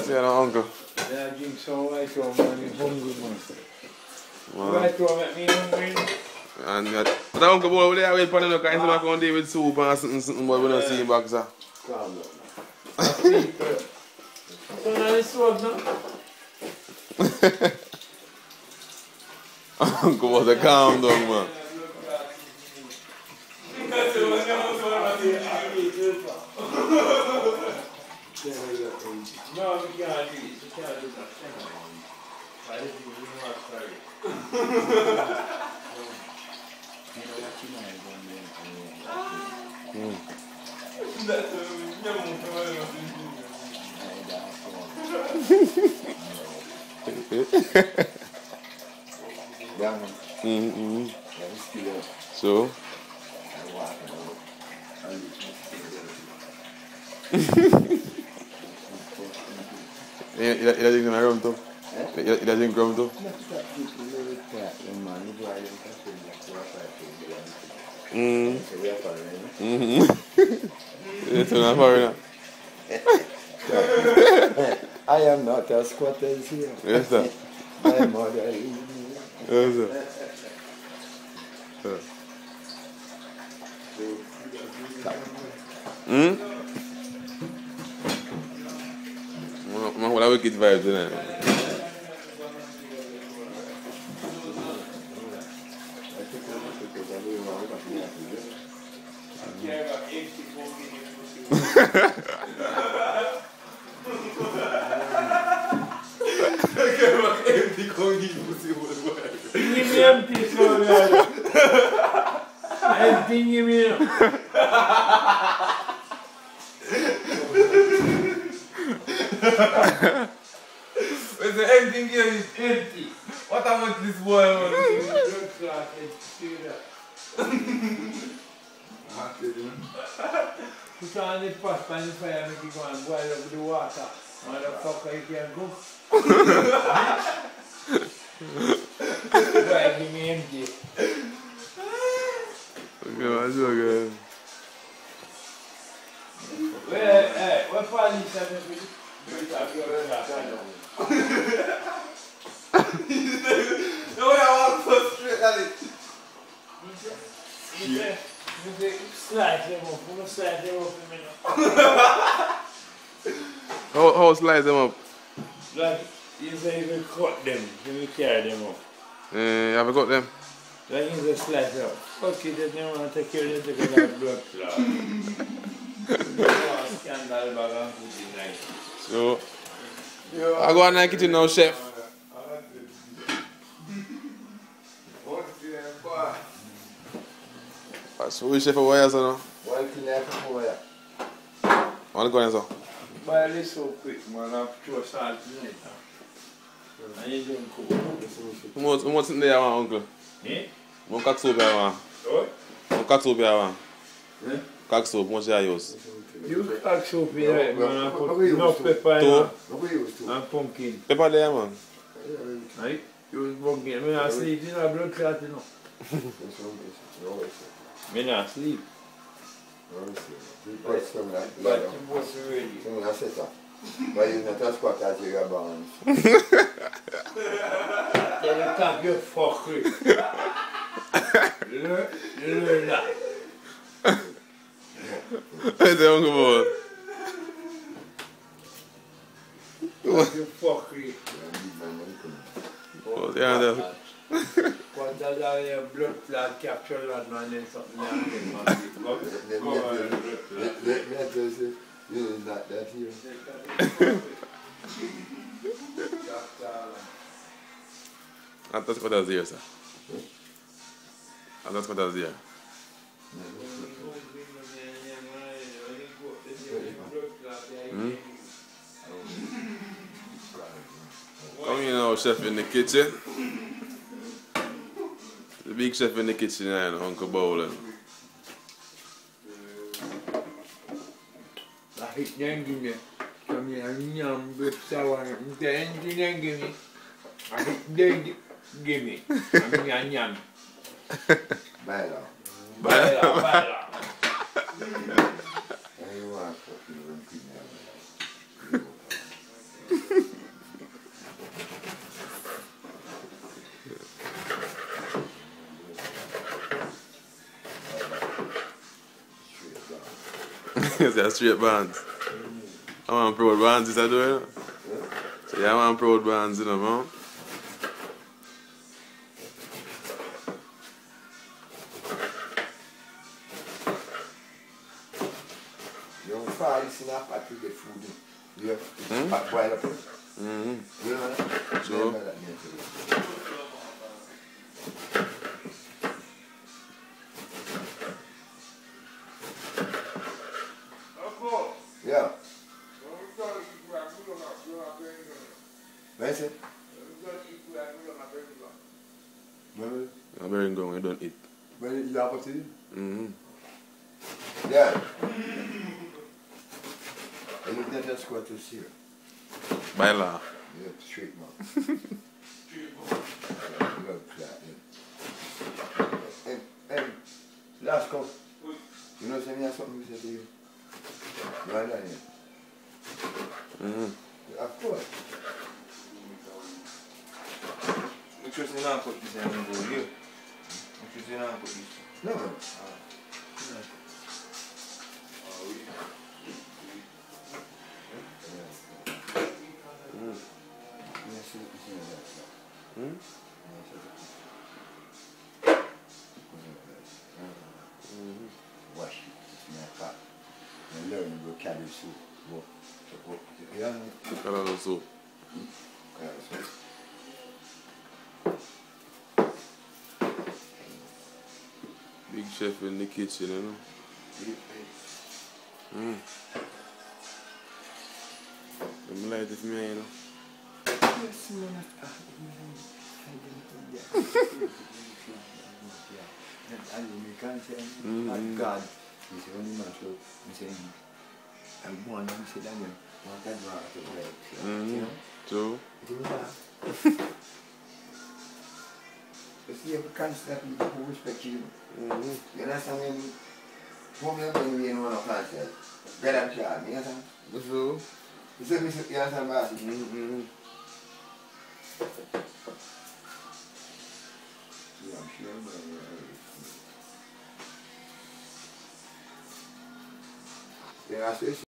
See you, uncle. Yeah, I drink some white rum, man. I'm hungry, man. White rum make me hungry. And but Uncle Bowl, we wait for him because he's not going to deal with soup and something, but we don't see him back, sir. Calm down. So now this work now? Uncle was a calm down, man. No, we can't do it. We can't do that. I didn't even know I'm sorry. So? Il a dit que rum too? Il a dit que rum too? I am not a squatter here. Yes, sir. My mother is me. Yes, sir. What are wicked vibes tonight? Give me empty, so empty, give me. When the empty game is empty, what about this boy? Put on the pot and the fire, make it go and boil up the water. Motherfucker, you can't go. Right, give me empty. Okay, that's okay. Hey, what part is that? No, I want to straight at it. Slide them up. I'm going to slide them up in a minute. How slice them up? Like, you say you cut them, you carry them up. You have got them? Like you just slice them up. Okay, they don't want to take care of it because of blood clot. Scandal bag and put it like. So, I go in the kitchen now, chef. So we chef for wires now? What can I do for you? What go on, sir? Boil it so quick, man. I'll throw salt in it. And you don't cook. What's in there, uncle? Eh? What cock soup you want? What? What cock soup you want? Eh? Cock soup, what you use? You cook soup in it, man. I put enough pepper in it. And pumpkin. Pepper there, man. Right? Use pumpkin. I don't sleep in a blood clot, you know. I don't sleep. But you must be ready. But you're not a squatter, you're born. Tell the top you fuckery. You learn that. Where's the Uncle Bowl? Top you fuckery. Oh, yeah, there. Once I have your blood clot capture that man, then something else. Let me just say, you is not that here. And that's what I was here, sir. And that's what I was here. Come here now, chef in the kitchen. The big chef in the kitchen, Uncle Bowl. I hit them give me. Come here and yum with sour. The engine give me. I hit them give me. I'm yum. Baila. Baila. It's a straight bands. I want proud bands, is that doing? You know? So yeah, I want proud bands, you know, man. You don't fry this in a pot to get food in. You have to pot boil up. You know that? Sure. Yeah. Where's it? Where? I'm very going, I don't eat. Where did you have to eat? Yeah. And you can just go to see her. By law. Yeah, straight man. Love that, yeah. And last come. You know something to say to you? Right on here. Of course. Which was in Uncle this and go here. Which was in Uncle this. No. Wash it, it's my pot. And learn to go carry soup. Yeah. Carol soup. Carry soup. Big chef in the kitchen, you know. I'm like it for me, you know. Yes, man. God, he's the only man, so he's saying, I'm born, he said, Daniel, what that was to break. You know? True. It is that. You see, every constantly people respect you. You understand when home and when we in one of concert, bread and child, you understand? So, You see, you understand, boss? Yeah, I'm sure, man. Yeah, I say